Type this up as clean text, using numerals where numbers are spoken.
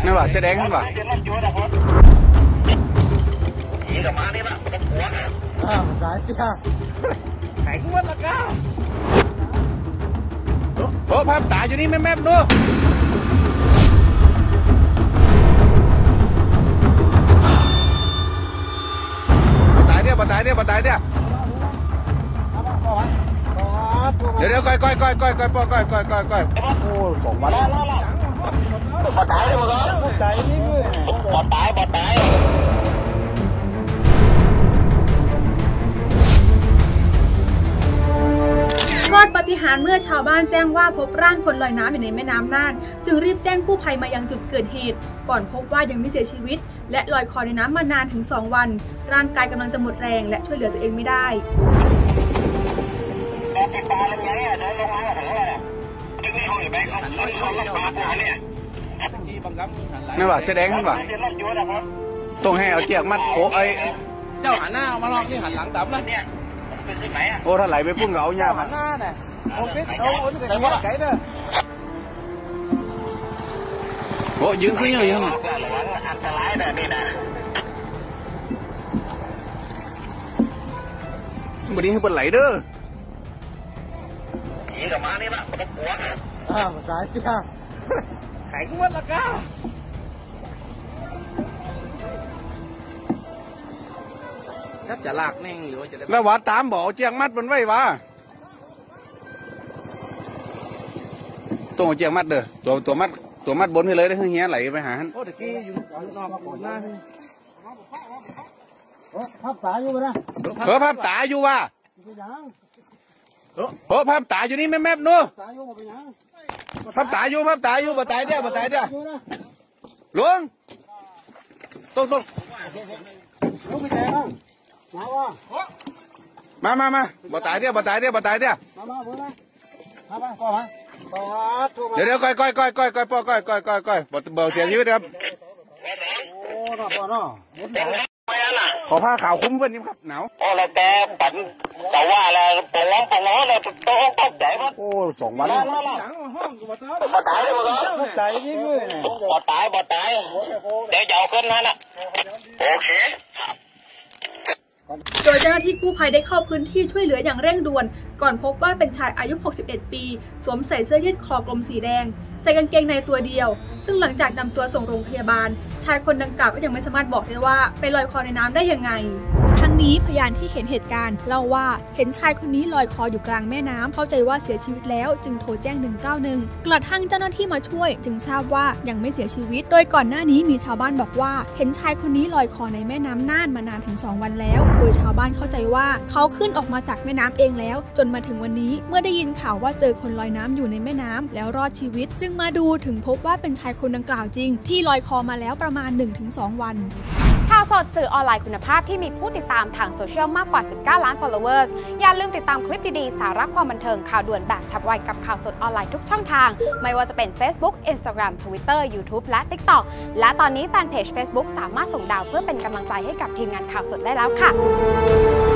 นี่ว่าแสดงว่าสายเตี้ยไข่กุ้งละก้าโอ้ภาพตาอยู่นี่แม่ดูปตายเดี๋ยวก้อยโอ้2 วันปตายเลยมั้งปตายนี่ปตายรอดปาฏิหาริย์เมื่อชาวบ้านแจ้งว่าพบร่างคนลอยน้ำอยู่ในแม่น้ำน่านจึงรีบแจ้งกู้ภัยมายังจุดเกิดเหตุก่อนพบว่ายังไม่เสียชีวิตและลอยคอในน้ำมานานถึง2 วันร่างกายกำลังจะหมดแรงและช่วยเหลือตัวเองไม่ได้นี่ว่าแสดงว่าต้องให้เอาเจียกมัดโอ้ไอเจ้าหันหน้ามาลองที่หันหลังต่ำแล้วเนี่ยโอ้ถ้าไหลไปพุ่งก็เอาหญ้าหันหน้าเนี่ยโอ้ยไก่เด้อโอ้ยืนขึ้นยืนอันตรายแบบนี้นะวันนี้ให้เป็นไหลเด้อยิงกับมานี่ละตะกัวสายเตี้ยไข่กุ้งละก้าจะลากแน่งหรือว่าจะแล้วว่าตามบ่อเจียงมัดมันไว้วะตัวเจียงมัดเด้อตัวมัดบนให้เลยได้เฮียไหลไปหาฮันโอ้ตะกี้อยู่นอกก่อนหน้าภาพตาอยู่ปะนะภาพตาอยู่วะภาพตาอยู่นี่แม่ดูภาพตาอยู่บ่ตายเดี๋ยวลุงต้องลุงไปแทงมาบ่ตายเดี๋ยวเดี๋ยวก้อยเสียชีวิตครับขอผ้าขาวคุ้มเพื่อนนี่ครับหนาวโอ้แล้วแต่ปั่นแต่ว่าแล้วปงล้อเลยต้องใจมั้งโอ้2 วันปตายเลยมั้งปตายนี่ด้วยปตายเดี๋ยวจะเอาขึ้นนั่นน่ะโอเคโดยเจ้าหน้าที่กู้ภัยได้เข้าพื้นที่ช่วยเหลืออย่างเร่งด่วนก่อนพบว่าเป็นชายอายุ61 ปีสวมใส่เสื้อยืดคอกลมสีแดงใส่กางเกงในตัวเดียวซึ่งหลังจากนำตัวส่งโรงพยาบาลชายคนดังกล่าวก็ยังไม่สามารถบอกได้ว่าไปลอยคอในน้ำได้ยังไงทั้งนี้พยานที่เห็นเหตุการณ์เล่าว่าเห็นชายคนนี้ลอยคออยู่กลางแม่น้ำเข้าใจว่าเสียชีวิตแล้วจึงโทรแจ้ง191กระทั่งเจ้าหน้าที่มาช่วยจึงทราบว่ายังไม่เสียชีวิตโดยก่อนหน้านี้มีชาวบ้านบอกว่าเห็นชายคนนี้ลอยคอในแม่น้ำน่านมานานถึง2 วันแล้วโดยชาวบ้านเข้าใจว่าเขาขึ้นออกมาจากแม่น้ำเองแล้วจนมาถึงวันนี้เมื่อได้ยินข่าวว่าเจอคนลอยน้ำอยู่ในแม่น้ำแล้วรอดชีวิตจึงมาดูถึงพบว่าเป็นชายคนดังกล่าวจริงที่ลอยคอมาแล้วประมาณ 1-2 วันข่าวสดสื่อออนไลน์คุณภาพที่มีผู้ติดตามทางโซเชียลมากกว่า19 ล้าน followers อย่าลืมติดตามคลิปดีๆสาระความบันเทิงข่าวด่วนแบบฉับไวกับข่าวสดออนไลน์ทุกช่องทางไม่ว่าจะเป็น Facebook Instagram Twitter YouTube และ TikTok และตอนนี้แฟนเพจ Facebook สามารถส่งดาวเพื่อเป็นกำลังใจให้กับทีมงานข่าวสดได้แล้วค่ะ